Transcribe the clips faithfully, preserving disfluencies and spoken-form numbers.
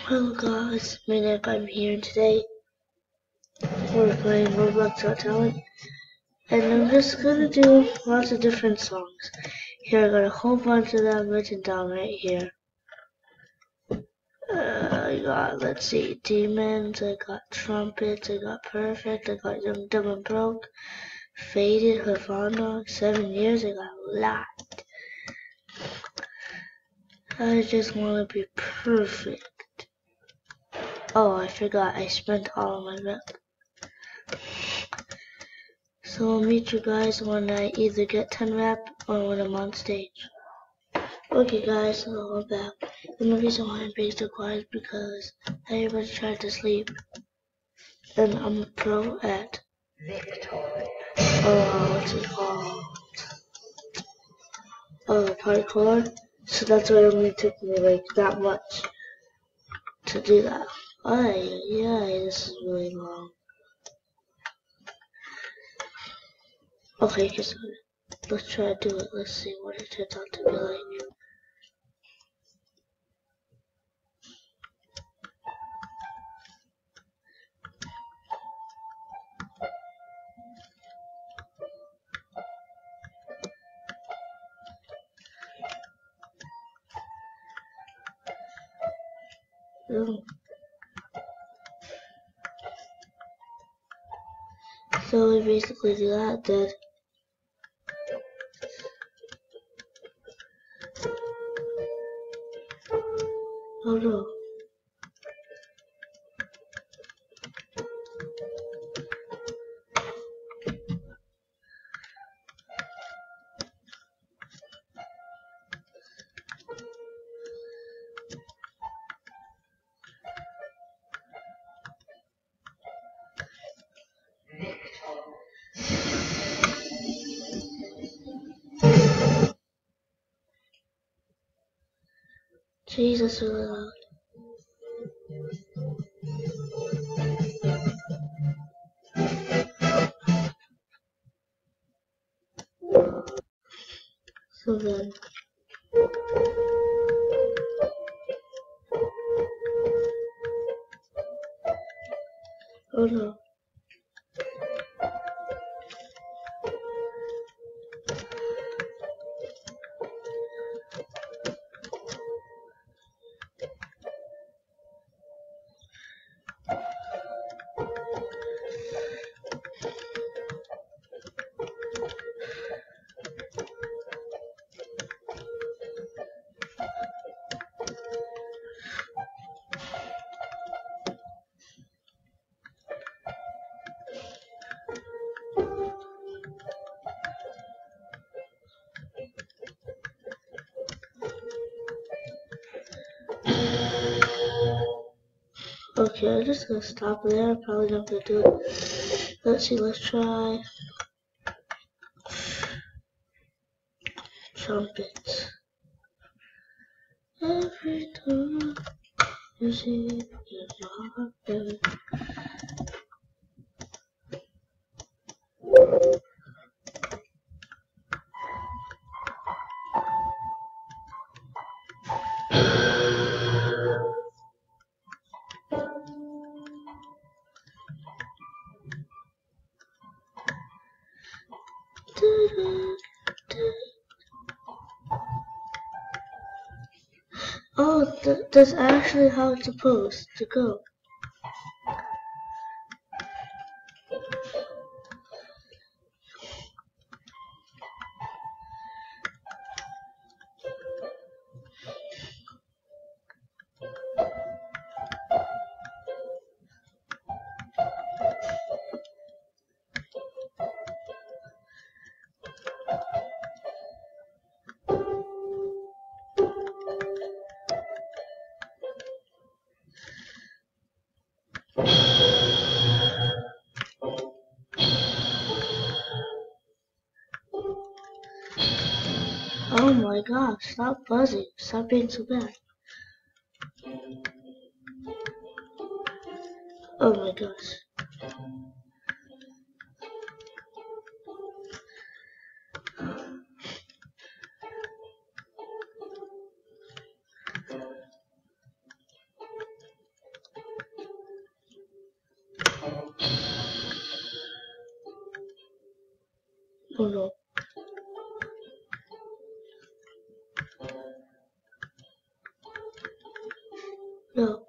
Hello guys, my name I'm here today. We're playing Roblox Got Talent, and I'm just gonna do lots of different songs. Here I got a whole bunch of them written down right here. Uh, I got, let's see, Demons, I got Trumpets, I got Perfect, I got Young, Dumb and Broke, Faded, Havana, Seven Years, I got a lot. I just wanna be perfect. Oh, I forgot, I spent all of my rep. So I'll meet you guys when I either get ten rep or when I'm on stage. Okay guys, so I'm back. The reason why I'm being so quiet is because everybody tried to sleep. And I'm a pro at Victoria. Uh, what's it called? Uh, parkour. So that's why it only took me like that much to do that. Oh yeah, this is really long. Okay, guess let's try to do it. Let's see what it turns out to be like. Mm. So we basically do that, then oh no. Jesus, really loud. So then, oh no. Okay, I'm just gonna stop there. I'm probably not gonna do it. Let's see, let's try trumpets. Every time you see your heart. Oh, th that's actually how it's supposed to go. Oh my gosh, stop buzzing. Stop being so bad. Oh my gosh. Oh no. No.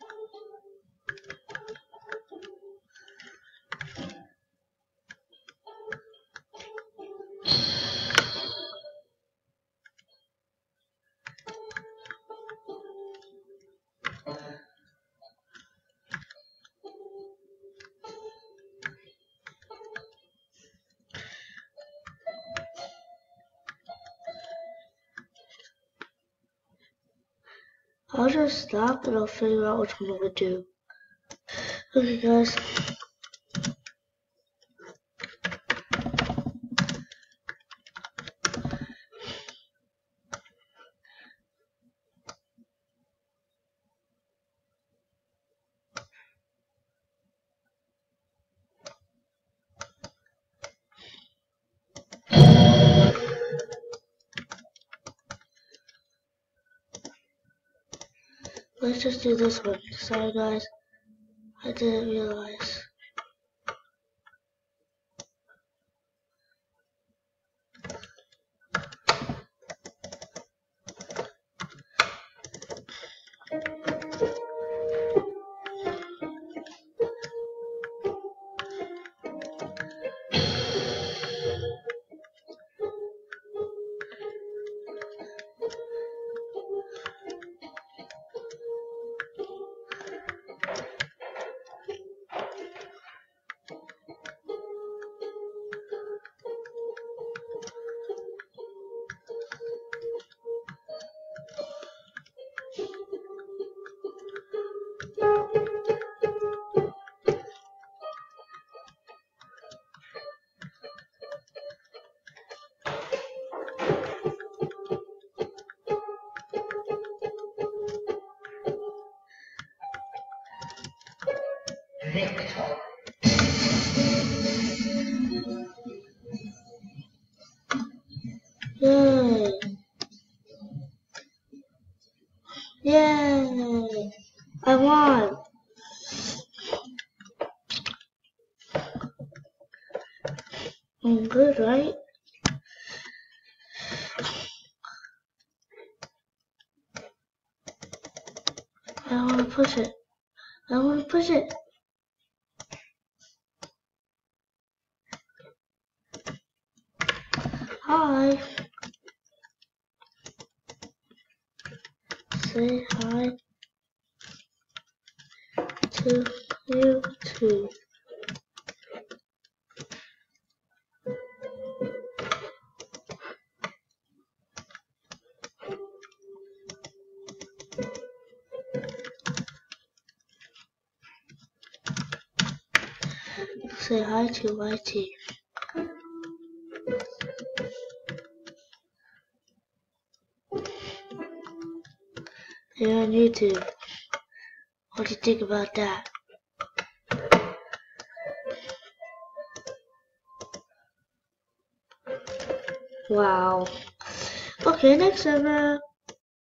I'll just stop and I'll figure out which one I'm gonna do. Okay guys. Let's just do this one. Sorry guys, I didn't realize. Yay! Yay! I won! I'm good, right? I don't want to push it. I don't want to push it. Hi. Say hi to you too. Say hi to Y T. You're on YouTube. What do you think about that? Wow. Okay, next server.